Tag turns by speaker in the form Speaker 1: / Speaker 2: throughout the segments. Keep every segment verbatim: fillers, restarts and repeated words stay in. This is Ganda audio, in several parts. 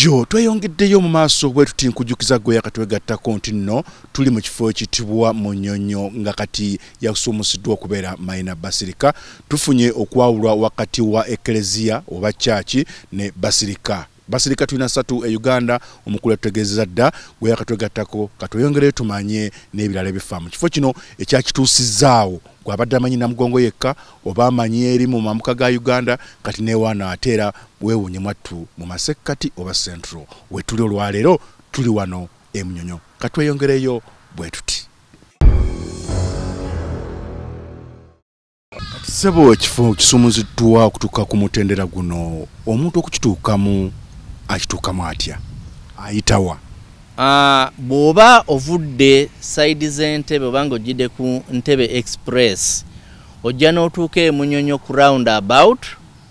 Speaker 1: Jo tweyongeddeyo mu maaso bwe tuti nkujukiza gwe yakatwegattako nti nno tuli mu kifo ekitibwa Munyonyo nga kati yasumusiddwa okubeera Mayina Basilica. Tufunye okwawulwa wakati wa Eklezia oba Church ne Basilica. Basilica tulina ssatu e Uganda, omukulu ategeezezza dda gwe yakatwegattako katweyongereyo tumanye n'ebirala ebifa mu kifo kino ekyakituusizaawo gwabadde amanyi Namugongo yekka oba amanyi eri mu mamuka ga Uganda kati newaana ateera weewuunye mwattu mu masekkati oba Central. We tuli olwaleero tuli wano e Munyonyo katweyongereyo bwe tuti. Sebo ekifo kisumuziddwa okutuuka ku mutendera guno, omuntu okukituukamu akituukamu atya, ayitawa?
Speaker 2: Uh, bw'oba ovudde side z'Entebbe oba ng'ojjidde ku Ntebbe Express ojja n'otuuka e Munyonyo ku roundabout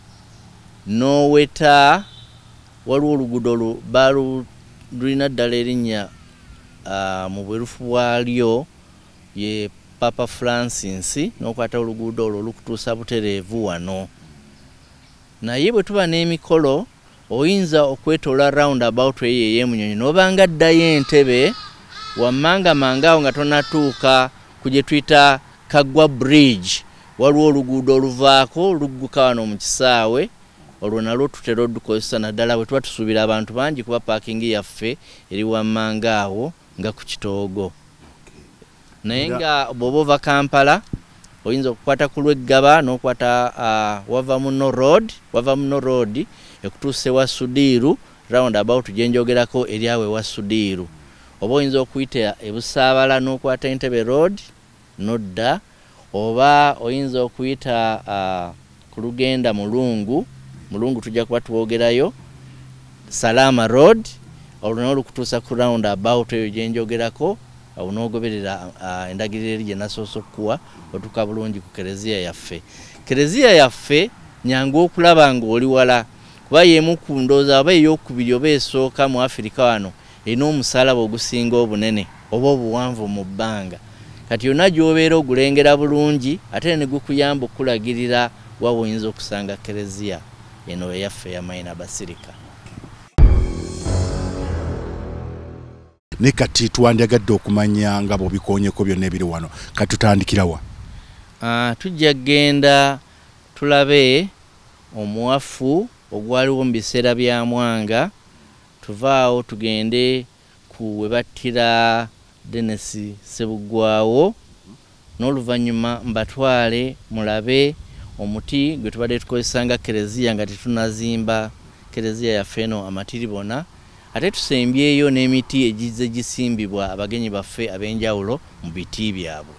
Speaker 2: n'oweta waliwo oluguudo lulina ddala erinnya uh, mu bwerufu bwalyo ye Papa Francis, n'okwata oluguudo olwo olukutuusa butereevu wano. Naye bwe tuba n'emikolo oyinza okwetoola roundabout eyo ey'e Munyonyo n'obanga ddayo Entebbe wammangamanga awo nga tonatuuka ku gye tuyita Kaggwa Bridge, waliwo oluguudo oluvaako olugguka wano mu kisaawe. Olwo nalwo tutera odukozesa naddala bwe tuba tusuubira abantu bangi kuba paakingi yaffe eri wammanga awo nga ku Kitoogo. Naye nga bw'oba ova Kampala oyinza okukwata ku Lweggaba n'okwata uh, wava muno road wava muno road ekutuuse wa Sudiru roundabout gye njogerako eri awe wa Sudiru. Oba oyinza okuyita e Busaabala n'okwata Entebbe road nodda, oba oyinza okuyita uh, ku Lugenda Mulungu Mulungu tujja kuba tuwogerayo Salama road, olwo n'olukutuusa ku roundabout eyo gye njogerako awo n'ogoberera uh, endagiriro eri gye nasoose okuwa otuuka bulungi ku Eklezia yaffe. Eklezia yaffe nyangu okulaba ng'oli wala kuba y'emu ku ndowooza oba ey'okubiri oba esooka mu Afirika wano erina omusaalaba ogusinga obunene oba obuwanvu mu bbanga. Kati yonna gy'obeera ogulengera bulungi ate ne gukuyamba okulagirira wa oyinza okusanga Eklezia eno eyaffe ya Mayina Basilica.
Speaker 1: Ne kati twandyagadde okumanya nga bw'obikoonyeko byonna ebiri wano, kati tutandikira wa?
Speaker 2: Uh, tujja genda tulabe omuwafu ogwaliwo mu biseera bya Mwanga, tuvaawo tugende ku we battira Dennis Sebugwawo, n'oluvannyuma mbatwale mulabe omuti gwe tubadde tukozesa nga Eklezia nga tetunazimba Eklezia yaffe eno amatiribona, ate tusembyeyo n'emiti egize gisimbibwa abagenyi baffe ab'enjawulo mu biti byabwe.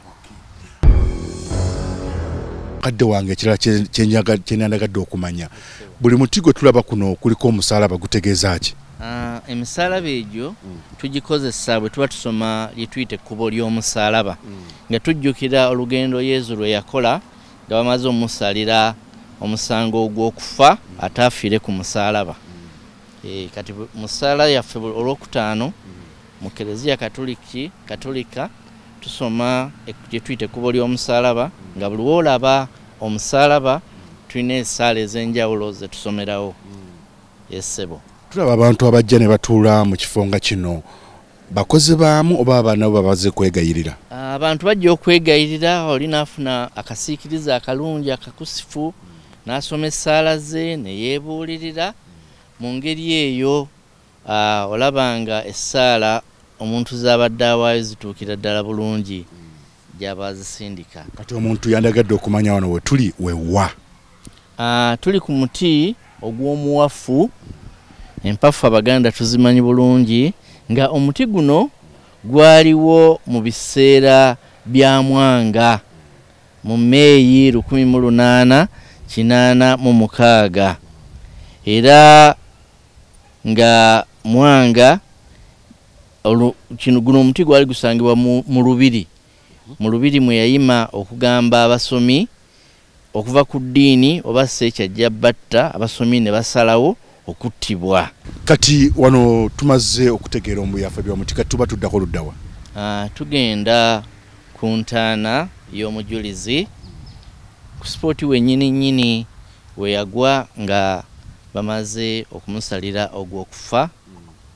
Speaker 1: Kadde wange ekirala kyenyandagadde okumanya, buli muti gwe tulaba kuno kuliko omusaalaba gutegeeza ki?
Speaker 2: Uh, emisaalaba egyo mm. tugikozesa bwe tuba tusoma lye tuyita ekkubo ly'omusaalaba mm. nga tujjukira olugendo Yezu lwe yakola nga bamaze omusalira omusango ogw'okufa mm. ate afiire ku musaalaba. mm. E, kati musaala yaffe olwokutaano mm. mu Eklezia Katoliki Katolika tusoma gye tuyita ekkubo ly'omusaalaba mm. nga buli woolaba omusaalaba mm. tulina essaala ez'enjawulo ze tusomerawo. mm. Yesebo
Speaker 1: tulaba abantu abajja ne batuula mu kifo nga kino bakozi baamu oba abaana bo babaze kwegayirira?
Speaker 2: Abantu bajja okwegayirira, oli n'afuna akasiikiriza akalungi akakusifu mm. n'asoma essaala ze ne yeebuulirira. Mu ngeri eyo uh, olabanga essaala omuntu z'abadde awaayo zituukira ddala bulungi mm. gy'aba azisindika.
Speaker 1: Kati omuntu yandagadde okumanya wano we tuli wewa?
Speaker 2: Uh, tuli ku muti ogw'omuwafu. Empafu Abaganda tuzimanyi bulungi nga omuti guno gwaliwo mu biseera bya Mwanga mu Meeyi lukumi mu lunaana kinaana mu mukaaga, era nga Mwanga kino guno omuti gwali gusangibwa mu, mu Lubiri mu Lubiri mwe yayima okugamba abasomi okuva ku ddiini oba Ssekyajja batta abasomi ne basalawo okuttibwa.
Speaker 1: Kati wano tumaze okutegeera omuyafa by'omuti, kati tuba tuddako luddawa?
Speaker 2: Uh, tugenda ku ntaana y'omujulizi ku sipooti wennyini nnyini we yagwa nga bamaze okumusalira ogw'okufa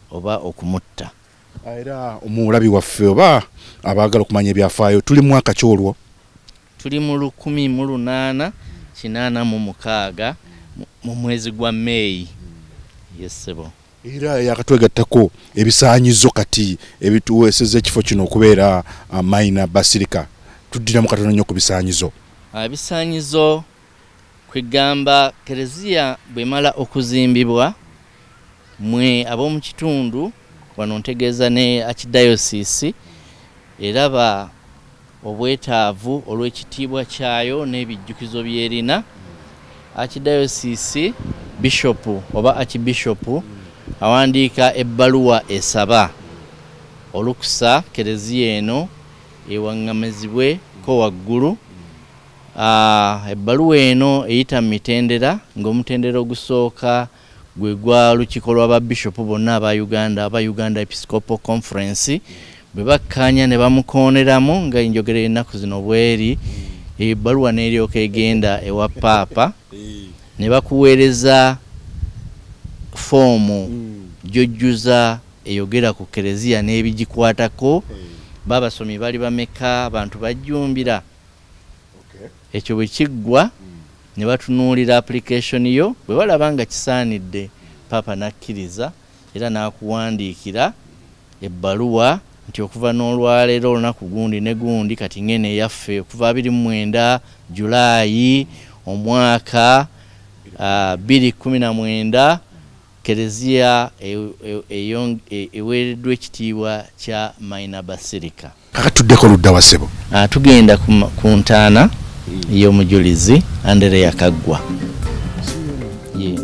Speaker 2: oba okumutta.
Speaker 1: Era omulabi waffe oba abaagala okumanya ebyafaayo tuli mu mwaka ki olwo?
Speaker 2: Tuli mu lukumi mu lunaana kinaana mu mukaaga mu mwezi gwa Meeyi. Yesebo.
Speaker 1: Era yakatwegattako ebisaanyizo kati ebituweeseza ekifo kino okubeera uh, Maina Basilica. Tuddiramu katono nnyo ku bisaanyizo.
Speaker 2: Ebisaanyizo kwegamba Kereziya bwemala okuzimbibwa mwe ab'omu kitundu wano ntegeeza ne Archdiocese eraba obwetaavu olw'ekitiibwa kyayo n'ebijjukizo byerina. Archdiocese Bishop oba Archbishop awandiika ebbaluwa esaba olukusa Kereziya eno ewaŋŋamizibwe ko waggulu. Uh, ebbaluwa eno eyita mu mitendera ng'omutendera ogusooka gwe gwa lukiiko lw'ababishopu bonna aba Uganda aba Uganda Episcopal Conference bwe bakkaanya ne bamukooneramu nga njogera ennaku zino bweri ebbaluwa n'eryoka egenda ewa paapa ne bakuweereza foomu gyojjuza eyogera ku Kereziya n'ebigikwatako. Babasomi bali bameka abantu bajjumbira ekyo bwe kiggwa ne batunuulira application yo bwe balaba nga kisaanidde paapa n'akkiriza era n'akuwandiikira ebbaluwa nti okuva n'olwaleero olunaku gundi ne gundi kati ngene yaffe okuva abiri mu mwenda Julaayi omwaka bbiri kumi na mwenda Kereziya eweereddwa ekitiibwa kya Maina Basilica.
Speaker 1: Kakatuddeko ludda wa ssebo?
Speaker 2: Tugenda ku ntaana y'omujulizi Andrea Kaggwa. Yeah.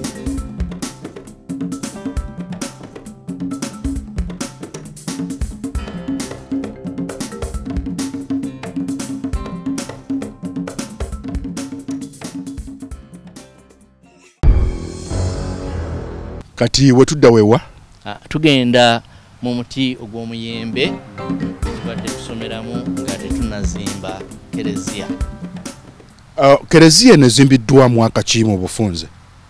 Speaker 1: Kati wetudda wewa?
Speaker 2: Tugenda mu muti ogw'omuyembe tubadde tusomeramu nga tetunazimba Kereziya.
Speaker 1: Uh, Kereziya nezimbiddwa mwaka ki mu bufunze?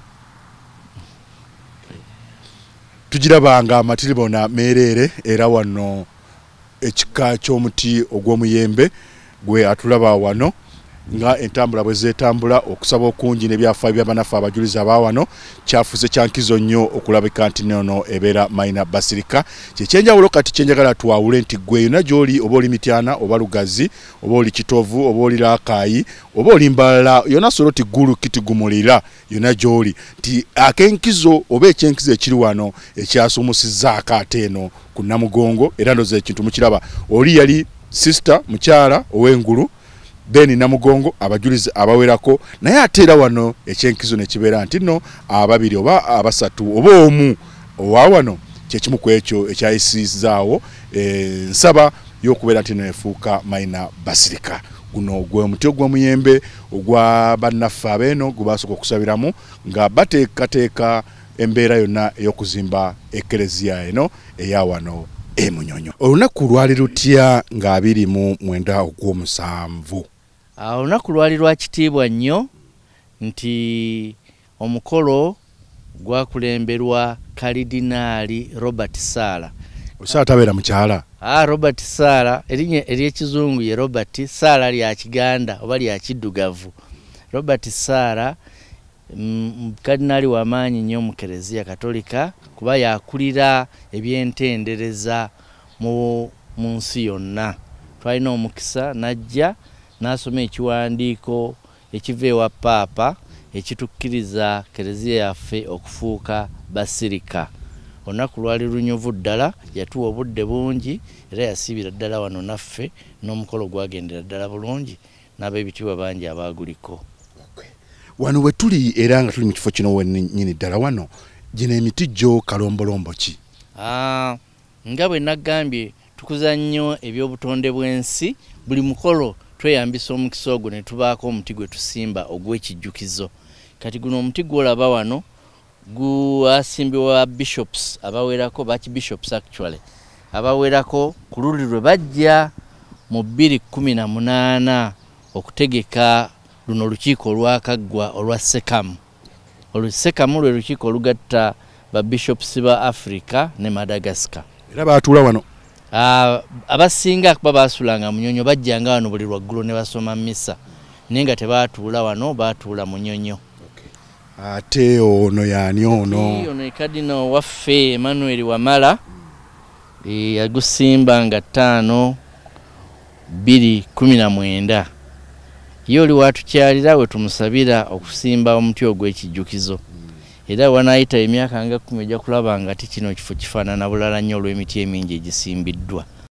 Speaker 1: Tugirabanga amatiribona meerere era wano ekika ky'omuti ogw'omuyembe gwe atulaba wano nga entambula bwe zeetambula okusaba okungi n'ebyafaayo by'abanafu abajulizi aba wano kyafuuse kyankizo nnyo okulabika nti nono ebeera Maina Basilica. Kyekyenjawulo kati kyenjagala twawule nti gwe yonna gy'oli oba oli Mityana oba Lugazi oba oli Kitovu oba oli Raakaayi oba oli Mbalala yonna Soroti Gulu Kitigumulira yonna gy'oli nti akenkizo oba ekyenkizo ekiri wano ekyasuumusizzaako ate eno ku Namugongo era ndoza ekintu mukiraba oli yali sister mukyala ow'engulu Beni Namugongo abajulizi abawerako naye ateera wano ekyenkizo ne kibeera nti nno ababiri oba abasatu oba omu owa wano kyekimu ku ekyo ekyayisizaawo ensaba y'okubeera nti neefuuka Maina Basilica. Guno gwe muti ogw'omuyembe ogwa bannaffe abeeno gwe baasooka okusabiramu nga bateekateeka embeera yonna ey'okuzimba Ekereziya eno eya wano e Munyonyo. Olunaku lwali lutya nga abiri mu mwenda ogw'omusanvu?
Speaker 2: Olunaku lwali lwa kitiibwa nnyo nti omukolo gwakulemberwa Kalidinaali Robert Sala.
Speaker 1: Sala tabeera mukyala?
Speaker 2: Ah, Robert Sala erinnya ery'ekizungu ye Robert, Sala lya Kiganda oba lya Kiddugavu. Robert Sala Kalidinaali w'amaanyi nnyo mu Kereziya Katolika kuba yakulira ebyentendereza mu nsi yonna. Twalina omukisa najja n'asoma ekiwandiiko ekiva ewa paapa ekitukkiriza Kereziya yaffe okufuuka Basilica. Olunaku lwali lunyuvu ddala, yatuwa obudde bungi era yasiibira ddala wano naffe n'omukolo gwagendera ddala bulungi n'ab'ebitiibwa bangi abaaguliko.
Speaker 1: Wano we tuli era nga tuli mu kifo kino wennyini ddala wano gino emiti gyo kalombolombo ki?
Speaker 2: Ah, nga bwe nagambye tukuza nnyo eby'obutonde bw'ensi, buli mukolo tweyambisa omukisa ogwo ne tubaako omuti gwe tusimba ogw'ekijjukizo. Kati guno omuti gw'olaba wano gwasimbibwa bishops abawerako, baki bishops actually abawerako ku luli lwe bajja mu bbiri kumi na munaana okutegeka luno lukiiko olwakaggwa olwa Sekamu. Olwo Sekamu lwe lukiiko olugatta ba bishops ba Africa ne Madagascar.
Speaker 1: Era baatula wano.
Speaker 2: Ah, abasinga kuba basulanga Munyonyo bajjanga wano buli lwaggulo ne basoma misa. Nenga tebaatuula wano, baatuula Munyonyo.
Speaker 1: Ate ono yani ono?
Speaker 2: Ono Cardinal waffe Emmanuel Wamala e yagusimba nga ttaano bbiri kumi na mwenda. Ye oli watukyalira we tumusabira okusimba omuti ogw'ekijjukizo. Era wanaayita emyaka nga kkumi ojja kulaba nga ti kino kifo kifaanana bulala nnyo olw'emiti emingi egisimbiddwa.